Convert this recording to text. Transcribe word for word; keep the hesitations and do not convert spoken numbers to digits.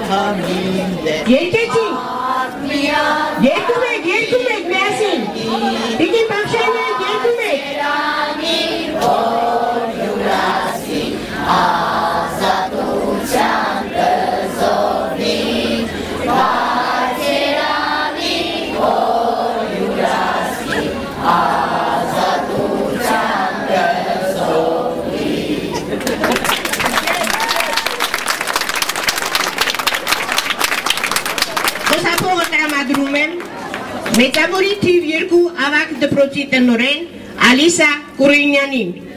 Երկեցի, երկում եք, երկում եք միասին, Տիկին Բաբշանյան, երկում եք, ազատության կզորին, բարձերանի որ յուրասի, ազատության կզորին։ Խոսափողը տրամադրում եմ Մեծամորի թիվ երկու ավագ դպրոցի տնօրեն Ալիսա Կուրենյանին։